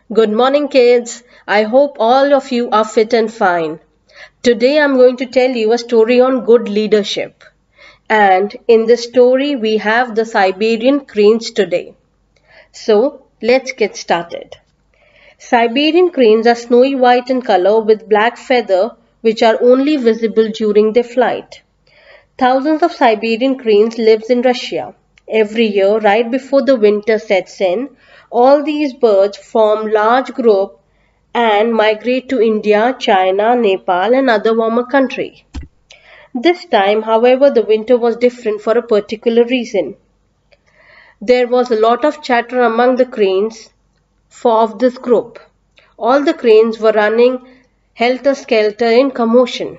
Good morning, kids. I hope all of you are fit and fine. Today I'm going to tell you a story on good leadership. And in this story, we have the Siberian cranes today. So let's get started. Siberian cranes are snowy white in color with black feather, which are only visible during their flight. Thousands of Siberian cranes live in Russia. Every year, right before the winter sets in, all these birds form large groups and migrate to India, China, Nepal and other warmer countries. This time, however, the winter was different for a particular reason. There was a lot of chatter among the cranes of this group. All the cranes were running helter-skelter in commotion.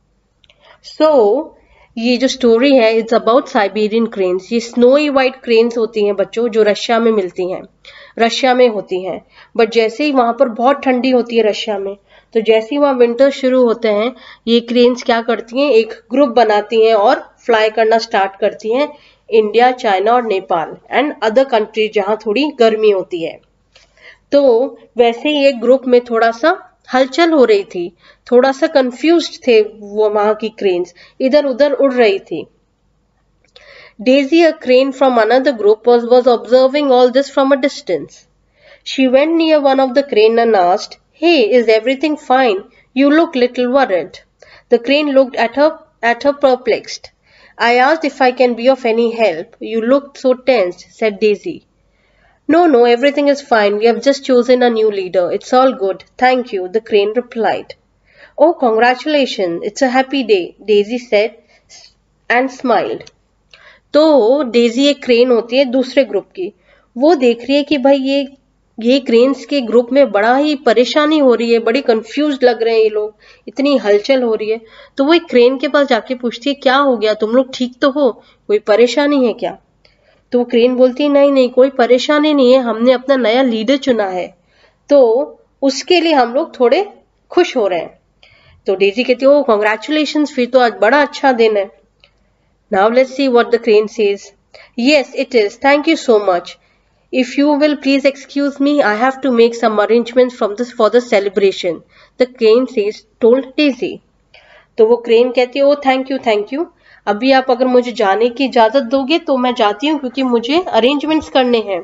So, ये जो story है it's about Siberian cranes. ये snowy white cranes होती हैं बच्चों, जो Russia में मिलती हैं, रशिया में होती हैं. बट जैसे ही वहां पर बहुत ठंडी होती है रशिया में, तो जैसे ही वहां विंटर शुरू होते हैं, ये क्रेन्स क्या करती हैं, एक ग्रुप बनाती हैं और फ्लाई करना स्टार्ट करती हैं इंडिया, चाइना और नेपाल एंड अदर कंट्रीज जहां थोड़ी गर्मी होती है. तो वैसे ही एक ग्रुप में थोड़ा सा हलचल हो रही थी, थोड़ा सा कंफ्यूज्ड थे वो वहां की क्रेन्स, इधर उधर उड़ रही थी. Daisy, a crane from another group, was observing all this from a distance. She went near one of the crane and asked, "Hey, is everything fine? You look little worried." The crane looked at her perplexed. "I asked if I can be of any help. You looked so tense," said Daisy. No, everything is fine. We have just chosen a new leader. It's all good. Thank you," the crane replied. "Oh, congratulations. It's a happy day," Daisy said and smiled. तो Daisy एक crane होती है दूसरे group की. वो देख रही है कि भाई ये क्रेन्स के ग्रुप में बड़ा ही परेशानी हो रही है, बड़ी कंफ्यूज लग रहे हैं ये लोग, इतनी हलचल हो रही है. तो वो एक क्रेन के पास जाके पूछती है, क्या हो गया, तुम लोग ठीक तो हो, कोई परेशानी है क्या? तो वो क्रेन बोलती है, नहीं कोई परेशानी नहीं है, हमने अपना नया लीडर चुना है, तो उसके लिए हम लोग थोड़े खुश हो रहे हैं. तो डेजी कहती है, ओ कॉन्ग्रेचुलेशंस, फिर तो आज बड़ा अच्छा दिन है. Now let's see what the crane says. Yes, it is. Thank you so much. If you will please excuse me, I have to make some arrangements for the celebration, the crane says, told Daisy. तो वो crane कहती है, ओ thank you. अभी आप अगर मुझे जाने की इजाजत दोगे तो मैं जाती हूँ, क्योंकि मुझे अरेंजमेंट्स करने हैं.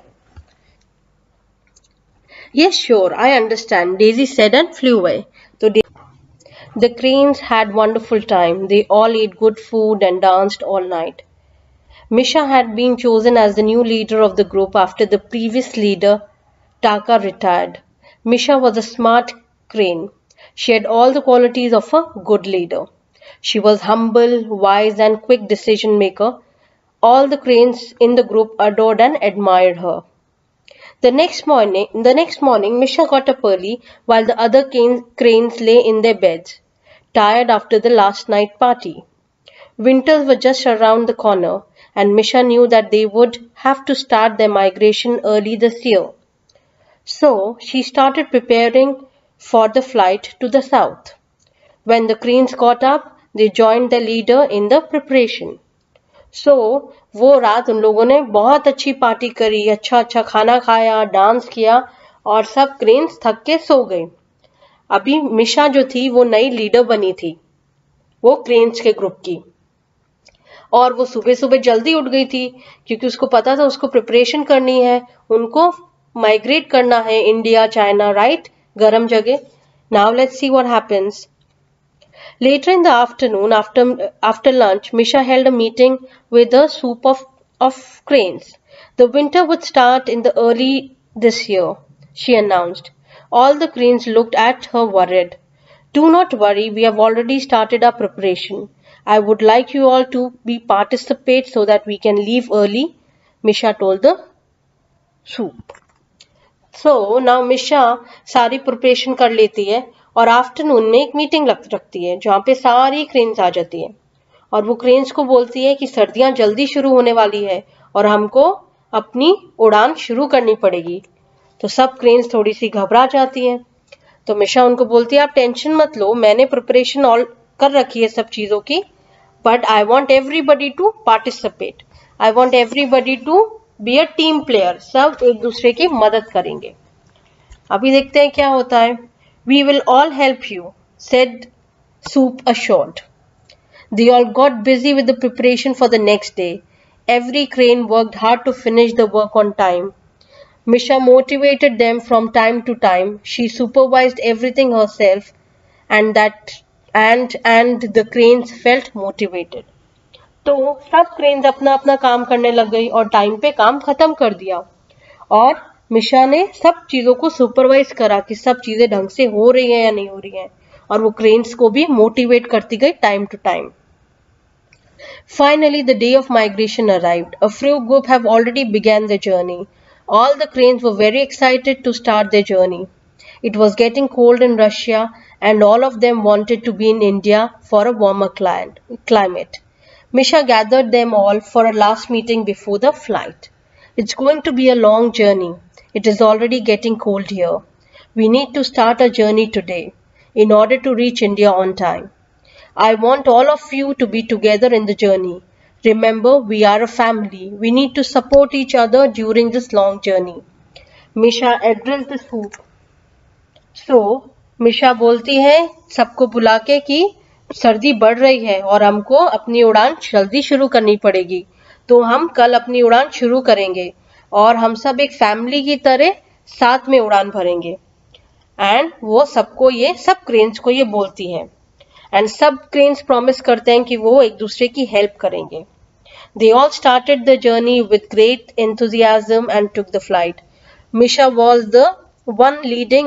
Yes, sure, I understand, Daisy said and flew away. तो the cranes had wonderful time. They all ate good food and danced all night. Misha had been chosen as the new leader of the group after the previous leader, Taka, retired. Misha was a smart crane. She had all the qualities of a good leader. She was humble, wise and quick decision maker. All the cranes in the group adored and admired her. The next morning, Misha got up early while the other cranes lay in their beds, tired after the last night party. Winters were just around the corner, and Misha knew that they would have to start their migration early this year. So she started preparing for the flight to the south. When the cranes got up, they joined their leader in the preparation. So वो रात उन लोगों ने बहुत अच्छी party करी, अच्छा खाना खाया, डांस किया और सब क्रेन्स थक के सो गए. अभी मिशा जो थी वो नई लीडर बनी थी वो क्रेन्स के ग्रुप की, और वो सुबह सुबह जल्दी उठ गई थी, क्योंकि उसको पता था उसको प्रिपरेशन करनी है, उनको माइग्रेट करना है इंडिया, चाइना, राइट, गर्म जगह. Now let's see what happens. Later in the afternoon, after lunch, Misha held a meeting with a soup of cranes. The winter would start in the early this year, she announced. All the cranes looked at her worried. Do not worry, we have already started our preparation. I would like you all to participate so that we can leave early, Misha told the soup. So now Misha सारी preparation कर लेती है और afternoon में एक meeting रखती है जहाँ पे सारी क्रेन्स आ जाती है, और वो क्रेन्स को बोलती है कि सर्दियां जल्दी शुरू होने वाली है और हमको अपनी उड़ान शुरू करनी पड़ेगी. तो सब क्रेन्स थोड़ी सी घबरा जाती हैं. तो मिशा उनको बोलती है, आप टेंशन मत लो, मैंने प्रिपरेशन ऑल कर रखी है सब चीजों की, but I want everybody to participate. I want everybody to be a team player. सब एक दूसरे की मदद करेंगे. अभी देखते हैं क्या होता है. We will all help you, said Soup assured. They all got busy with the preparation for the next day. Every crane worked hard to finish the work on time. Misha motivated them from time to time. She supervised everything herself, and the cranes felt motivated. तो सब cranes अपना अपना काम करने लग गई और time पे काम खत्म कर दिया. और मिशा ने सब चीजों को सुपरवाइज करा कि सब चीजें ढंग से हो रही हैं या नहीं हो रही हैं, और वो क्रेन्स को भी मोटिवेट करती गई time to time. Finally, the day of migration arrived. A few group have already begun their journey. All the cranes were very excited to start their journey. It was getting cold in Russia, and all of them wanted to be in India for a warmer climate. Misha gathered them all for a last meeting before the flight. It's going to be a long journey. It is already getting cold here. We need to start our journey today in order to reach India on time. I want all of you to be together in the journey. Remember, we are a family. We need to support each other during this long journey. Misha addressed the group. So, Misha बोलती है सबको बुला के कि सर्दी बढ़ रही है और हमको अपनी उड़ान जल्दी शुरू करनी पड़ेगी, तो हम कल अपनी उड़ान शुरू करेंगे और हम सब एक फैमिली की तरह साथ में उड़ान भरेंगे. एंड वो सबको ये सब क्रेन्स को ये बोलती है, एंड सब क्रेन्स प्रॉमिस करते हैं कि वो एक दूसरे की हेल्प करेंगे. They all started the journey with great enthusiasm and took the flight. Misha was one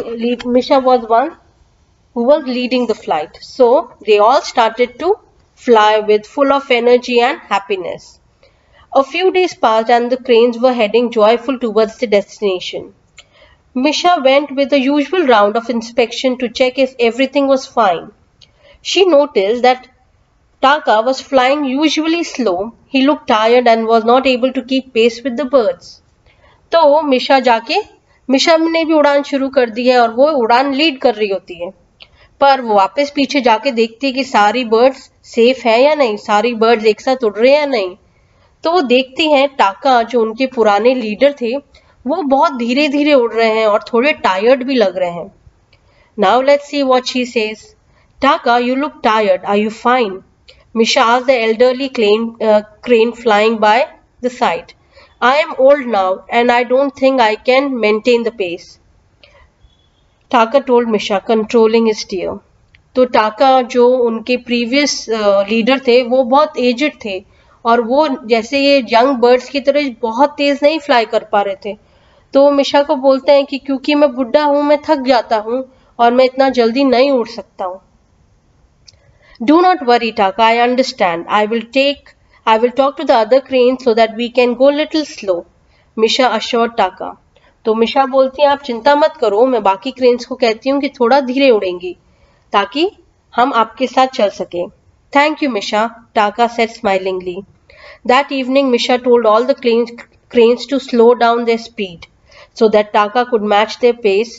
who was leading the flight. So they all started to fly with full of energy and happiness. A few days passed and the cranes were heading joyful towards the destination. Misha went with the usual round of inspection to check if everything was fine. She noticed that Taka was flying usually slow. He looked tired and was not able to keep pace with the birds. तो मिशा ने भी उड़ान शुरू कर दी है और वो उड़ान लीड कर रही होती है, पर वो वापस पीछे जाके देखती है कि सारी बर्ड्स सेफ है या नहीं, सारी बर्ड्स एक साथ उड़ रहे हैं या नहीं. तो वो देखती हैं टाका जो उनके पुराने लीडर थे वो बहुत धीरे धीरे उड़ रहे हैं और थोड़े टायर्ड भी लग रहे हैं. Now let's see what she says. Taka, you look tired. Are you fine? Misha asked the elderly crane flying by the side. I am old now and I don't think I can maintain the pace. Taka told Misha, controlling his steer. तो टाका जो उनके previous leader थे वो बहुत aged थे और वो जैसे ये यंग बर्ड्स की तरह बहुत तेज नहीं फ्लाई कर पा रहे थे. तो मिशा को बोलते हैं कि क्योंकि मैं बुढ़ा हूं, मैं थक जाता हूं और मैं इतना जल्दी नहीं उड़ सकता हूं. Do not worry, Taka. I understand. I will talk to the other cranes so that we can go little slow. Misha assured Taka. तो मिशा बोलती है आप चिंता मत करो, मैं बाकी क्रेन्स को कहती हूँ कि थोड़ा धीरे उड़ेंगी ताकि हम आपके साथ चल सके. Thank you, Misha, Taka said smilingly. That evening, Misha told all the cranes to slow down their speed so that Taka could match their pace.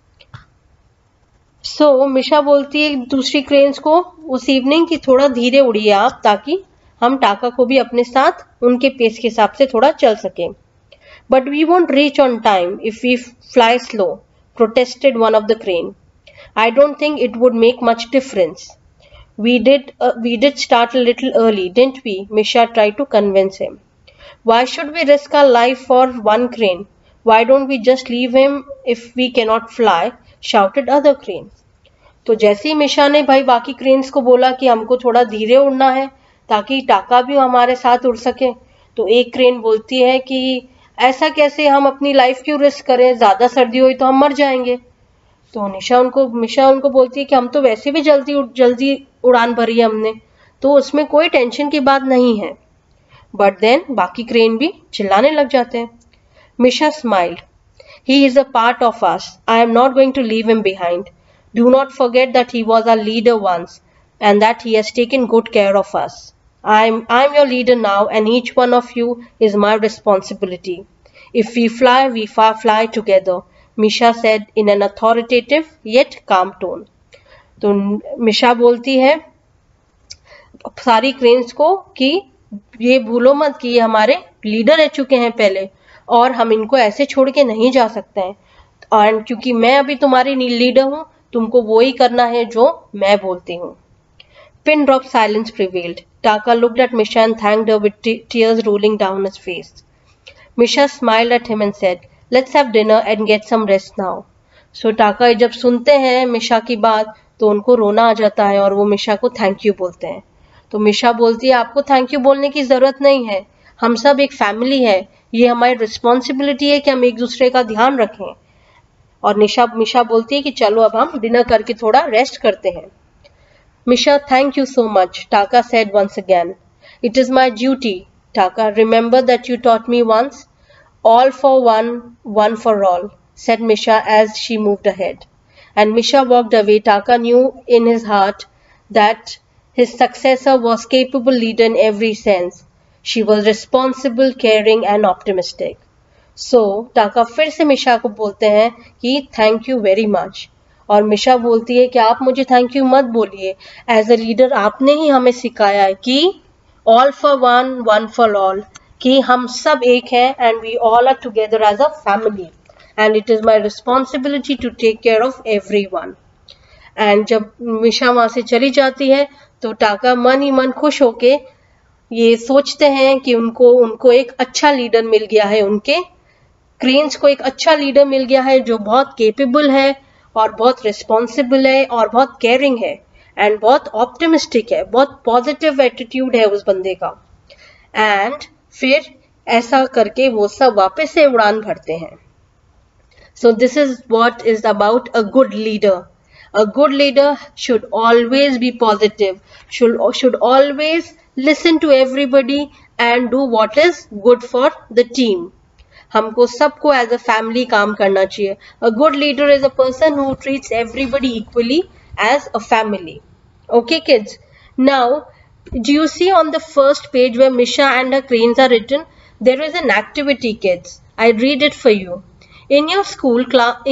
So, Misha बोलती है दूसरी क्रेन्स को उस इवनिंग की थोड़ा धीरे उड़िए आप ताकि हम टाका को भी अपने साथ उनके पेस के हिसाब से थोड़ा चल सके. But we won't reach on time if we fly slow, protested one of the crane. I don't think it would make much difference. We did start a little early, didn't we? Misha tried to convince him. Why should we risk our life for one crane? Why don't we just leave him if we cannot fly? Shouted other cranes. तो जैसे ही मिशा ने भाई बाकी cranes को बोला कि हमको थोड़ा धीरे उड़ना है ताकि टाका भी हमारे साथ उड़ सके, तो एक क्रेन बोलती है कि ऐसा कैसे, हम अपनी लाइफ क्यों रिस्क करें, ज्यादा सर्दी हुई तो हम मर जाएंगे. तो मिशा उनको बोलती है कि हम तो वैसे भी जल्दी उड़ान भरी है हमने, तो उसमें कोई टेंशन की बात नहीं है. बट देन बाकी क्रेन भी चिल्लाने लग जाते हैं. Misha smiled. He is a part of us. I am not going to leave him behind. Do not forget that he was our leader once and that he has taken good care of us. I'm your leader now and each one of you is my responsibility. If we fly, we fly together, Misha said in an authoritative yet calm tone. तो मिशा बोलती है सारी cranes को कि ये भूलो मत कि ये हमारे लीडर रह चुके हैं पहले और हम इनको ऐसे छोड़ के नहीं जा सकते हैं. एंड क्योंकि मैं अभी तुम्हारी लीडर हूँ, तुमको वो ही करना है जो मैं बोलती हूँ. Pin drop silence prevailed. Taka looked at Misha and thanked her with tears rolling down his face. Misha smiled at him and said, "Let's have dinner and get some rest now." So Taka जब सुनते हैं मिशा की बात तो उनको रोना आ जाता है और वो मिशा को थैंक यू बोलते हैं. तो मिशा बोलती है, आपको थैंक यू बोलने की जरूरत नहीं है, हम सब एक फैमिली है, ये हमारी रिस्पॉन्सिबिलिटी है कि हम एक दूसरे का ध्यान रखें. और मिशा बोलती है कि चलो अब हम डिनर करके थोड़ा रेस्ट करते हैं. Misha, thank you so much, Taka said once again. It is my duty, Taka. Remember that you taught me once? All for one, one for all, said Misha as she moved ahead. And Misha walked away. Taka knew in his heart that his successor was capable leader in every sense. She was responsible, caring and optimistic. So, Taka फिर से मिशा को बोलते हैं कि thank you very much. और मिशा बोलती है कि आप मुझे थैंक यू मत बोलिए, एज अ लीडर आपने ही हमें सिखाया है कि all for one, one for all, कि हम सब एक हैं and we all are together as a family and it is my responsibility to take care of everyone. And जब मिशा वहां से चली जाती है तो टाका मन ही मन खुश होके ये सोचते हैं कि उनको एक अच्छा लीडर मिल गया है, उनके क्रेन्स को एक अच्छा लीडर मिल गया है जो बहुत केपेबल है और बहुत रिस्पॉन्सिबल है और बहुत केयरिंग है एंड बहुत ऑप्टिमिस्टिक है, बहुत पॉजिटिव एटीट्यूड है उस बंदे का. एंड फिर ऐसा करके वो सब वापस से उड़ान भरते हैं. So this is what is about a good leader. A good leader should always be positive, should always listen to everybody and do what is good for the team. हमको सबको एज अ फैमिली काम करना चाहिए. A good leader is a person who treats everybody equally as a family. Okay kids, now do you see on the first page where Misha and her cranes are written? There is an activity, kids. I read it for you. In your school,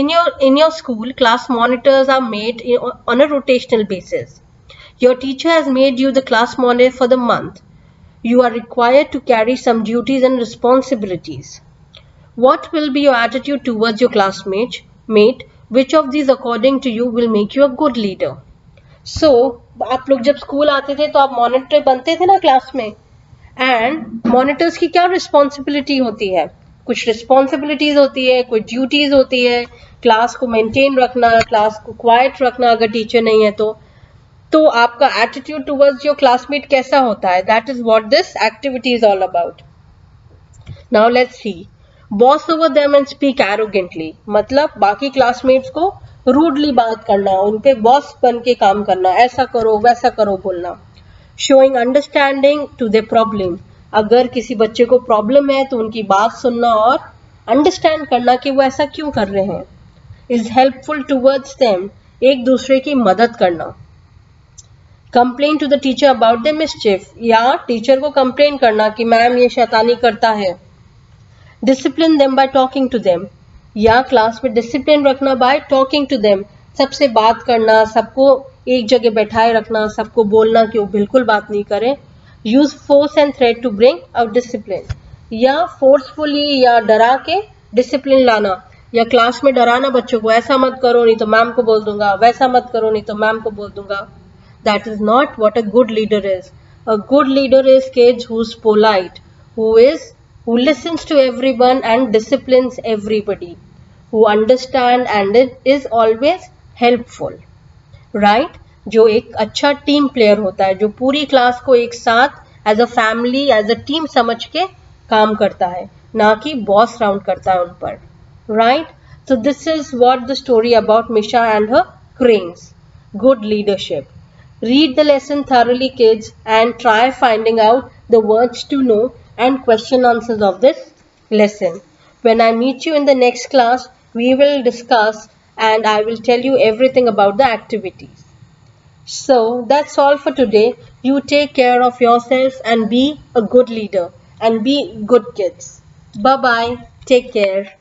class monitors are made on a rotational basis. Your teacher has made you the class monitor for the month. You are required to carry some duties and responsibilities. What will be your attitude towards your classmate? Which of these according to you will make you a good leader? So, आप लोग जब school आते थे तो आप monitor बनते थे ना क्लास में. एंड मॉनिटर्स की क्या रिस्पॉन्सिबिलिटी होती है? कुछ रिस्पॉन्सिबिलिटीज होती है, कुछ ड्यूटीज होती है. क्लास को मेंटेन रखना, क्लास को क्वाइट रखना अगर टीचर नहीं है तो आपका एटीट्यूड टुवर्ड्स योर क्लासमेट कैसा होता है? That is what this activity is all about. Now let's see. Boss over them and speak arrogantly, मतलब बाकी क्लासमेट्स को रूडली बात करना, उन पे बॉस बन के काम करना, ऐसा करो वैसा करो बोलना. Showing understanding to the problem, अगर किसी बच्चे को प्रॉब्लम है तो उनकी बात सुनना और अंडरस्टैंड करना कि वो ऐसा क्यों कर रहे हैं. इज हेल्पफुल टुवर्ड्स देम, एक दूसरे की मदद करना. Complain to the teacher about the mischief, या टीचर को कंप्लेन करना कि मैम ये शैतानी करता है. Discipline them by talking to them, या क्लास में डिसिप्लिन रखना बाय टॉकिंग टू देम, सबसे बात करना, सबको एक जगह बैठाए रखना, सबको बोलना कि वो बिल्कुल बात नहीं करें. Use force and threat to bring out discipline, या फोर्सफुली या डरा के डिसिप्लिन लाना, या क्लास में डराना बच्चों को, ऐसा मत करो नहीं तो मैम को बोल दूंगा, वैसा मत करो नहीं तो मैम को बोल दूंगा. That is not what a good leader is. A good leader is kids who is polite, who listens to everyone and disciplines everybody, who understand and is always helpful, right? जो एक अच्छा team player होता है, जो पूरी class को एक साथ as a family, as a team समझ के काम करता है, ना कि बॉस राउंड करता है उन पर, right? So this is what the story about Misha and her cranes. Good leadership. Read the lesson thoroughly, kids, and try finding out the words to know and question answers of this lesson. When I meet you in the next class, we will discuss and I will tell you everything about the activities. So that's all for today. You take care of yourselves and be a good leader and be good kids. Bye bye. Take care.